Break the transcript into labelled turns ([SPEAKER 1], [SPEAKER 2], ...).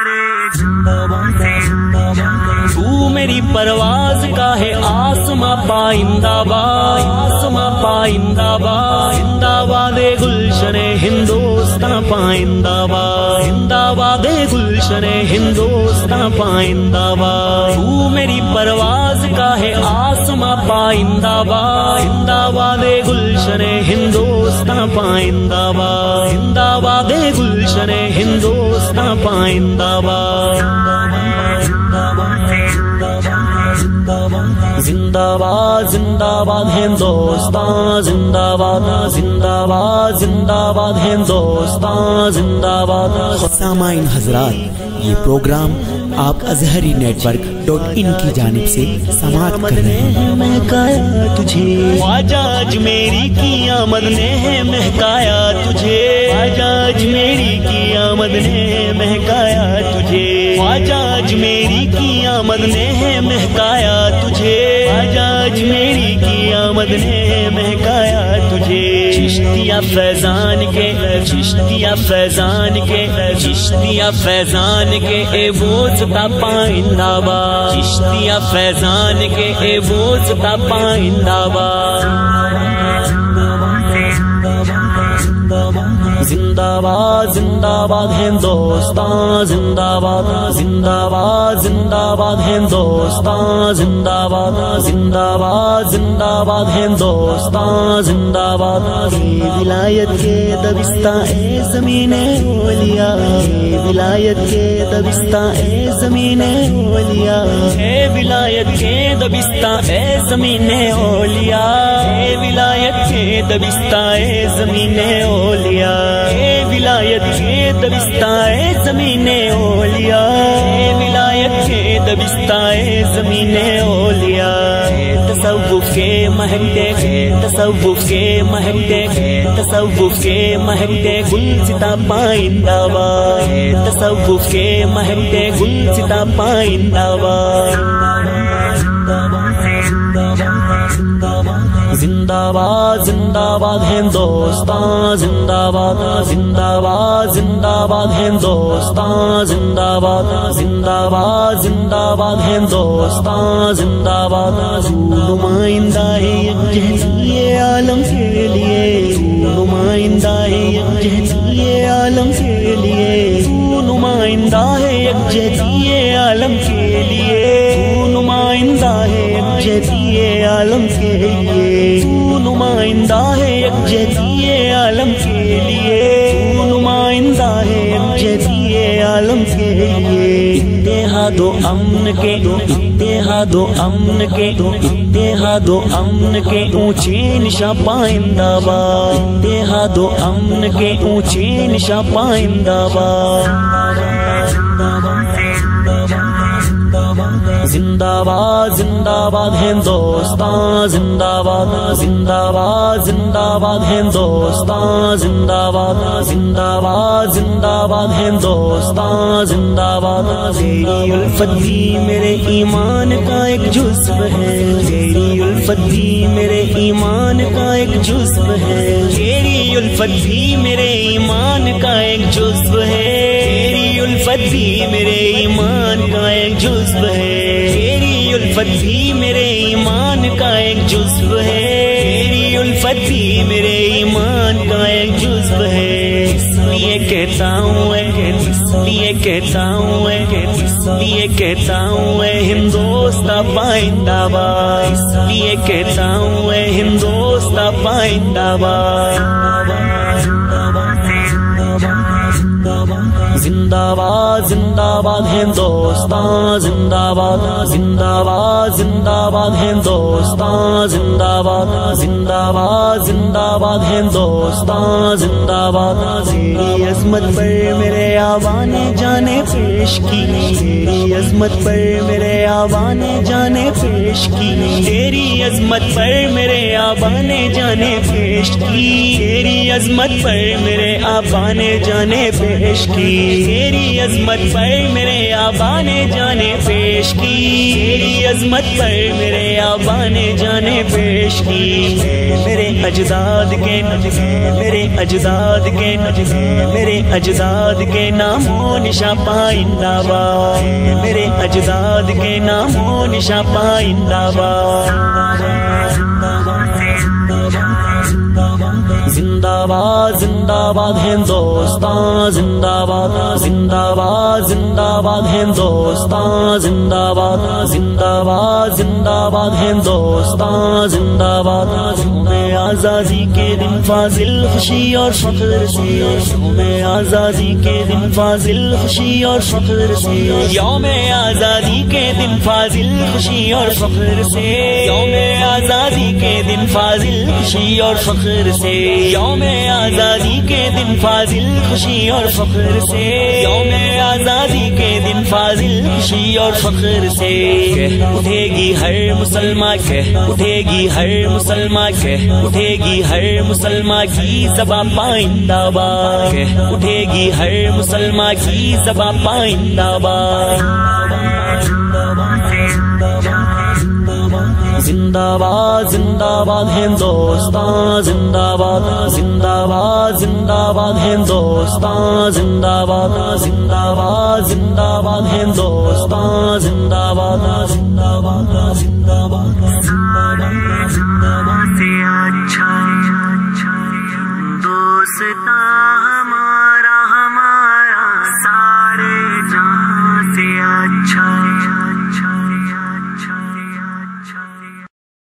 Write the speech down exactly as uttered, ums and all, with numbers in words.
[SPEAKER 1] تو میری پرواز کا ہے آسماں پائندہ باد، آسماں پائندہ باد، زندہ باد گلشن ہندوستان پائندہ باد، زندہ باد گلشن ہندوستان پائندہ باد۔ تو میری پرواز کا ہے آسماں پائندہ باد، زندہ باد گلشن ہندوستان پائندہ باد، زندہ باد گلشن ہندوستان پائندہ باد۔ زندہ باد زندہ باد ہندوستان، زندہ باد زندہ باد زندہ باد ہندوستان، زندہ باد۔
[SPEAKER 2] سامعین حضرات، یہ پروگرام آپ Azhari network dot in کی جانب سے سماعت کر رہے ہیں۔
[SPEAKER 1] مہکایا تجھے خواجہ اجمیری کی آمد نے، مہکایا تجھے خواجہ اجمیری کی آمد نے، مہکایا تجھے خواجہ اجمیری کی آمد نے، مہکایا تجھے خواجہ اجمیری کی آمد نے، مہکایا تجھے۔ چشتیہ فیضان کے چشتیہ فیضان کے چشتیہ فیضان کے اے بوزتا پائندہ باد، چشتیہ فیضان کے اے بوزتا پائندہ باد۔ زندہ باد زندہ باد ہندوستان، زندہ باد زندہ باد زندہ باد ہندوستان، زندہ باد زندہ باد زندہ باد ہندوستان، زندہ باد۔ اے ولایت کے دبستان اے زمین اولیاء، اے ولایت کے دبستان اے زمین اولیاء، اے ولایت کے دبستان اے زمین اولیاء، اے ولایت کے دبستان اے زمین اولیاء، اے ولایت کے دبستان اے زمین اولیاء، اے ولایت کے دبستان اے زمین اولیاء۔ تصوف کے مہکتے گئے، تصوف کے مہکتے گئے، تصوف کے مہکتے گلستہ پائندہ باد، تصوف کے مہکتے گلستہ پائندہ باد۔ زندہ باد زندہ باد ہندوستان، زندہ باد زندہ باد زندہ باد ہندوستان، زندہ باد زندہ باد زندہ باد ہندوستان، زندہ باد۔ نمائندہ ہے یکجہتی عالم کے لیے، نمائندہ ہے یکجہتی عالم کے لیے، نمائندہ ہے یکجہتی عالم کے لیے، نمائندہ ہے یکجہتی عالم کے لیے، نمائندہ ہے یکجہتی عالم کے لیے، نمائندہ ہے یکجہتی عالم کے لیے۔ اتحاد و امن کے اتحاد و امن کے اتحاد و امن کے اونچے نشاں پائندہ باد، اتحاد و امن کے اونچے نشاں پائندہ باد۔ زندہ باد زندہ باد ہندوستان، زندہ باد زندہ باد زندہ باد ہندوستان، زندہ باد زندہ باد زندہ باد ہندوستان، زندہ باد۔ تیری الفت بھی میرے ایمان کا ایک جزو ہے، تیری الفت بھی میرے ایمان کا ایک جزو ہے، تیری الفت بھی میرے ایمان کا ایک جزو ہے، تیری الفت بھی میرے ایمان کا ایک جزو ہے، تیری الفت بھی میرے ایمان کا ایک جزو ہے، تیری الفت بھی میرے ایمان کا ایک جزو ہے۔ اس لیے کہتا ہوں اے اس لیے کہتا ہوں اے اس لیے کہتا ہوں اے ہندوستان پائندہ باد، اس لیے کہتا ہوں اے ہندوستان پائندہ باد۔ زندہ باد زندہ باد ہندوستان، زندہ باد زندہ باد زندہ باد ہندوستان، زندہ باد زندہ باد زندہ باد ہندوستان، زندہ باد۔ تیری عظمت پر میرے آبا نے جانے پیش کی، تیری عظمت پر میرے آبا نے جانے پیش کی، تیری عظمت پر میرے آبا نے جانے پیش کی، تیری عظمت پر میرے آبا نے جانے پیش کی، تیری عظمت پر میرے آبا نے جانے پیش کی، تیری عظمت پر میرے آبا نے جانے پیش کی، میرے اجداد کے میرے اجداد کے میرے اجداد کے نام و نشاں پائندہ باد، میرے اجداد کے نام و نشاں پائندہ باد۔ زندہ باد زندہ باد ہندوستان زندہ باد، زندہ باد زندہ باد ہندوستان زندہ باد، زندہ باد زندہ باد ہندوستان زندہ باد۔ یوم آزادی کے دن فاضل خوشی اور فخر سے، یوم آزادی کے دن فاضل خوشی اور فخر سے، یوم آزادی کے دن فاضل خوشی اور فخر سے، یوم آزادی کے دن فاضل خوشی اور فخر سے، یوم آزادی کے دن فاضل خوشی اور فخر سے، یوم آزادی کے دن فاضل خوشی اور فخر سے، کہہ اٹھے گی ہر مسلمان، کہہ اٹھے گی ہر مسلمان، کہہ اٹھے گی ہر مسلمان کی زبان پائندہ باد، کہہ اٹھے گی ہر مسلمان کی زبان پائندہ باد۔ زندہ باد زندہ باد ہندوستان زندہ باد، زندہ باد زندہ باد ہندوستان زندہ باد، زندہ باد زندہ باد ہندوستان زندہ باد، زندہ باد زندہ باد زندہ باد۔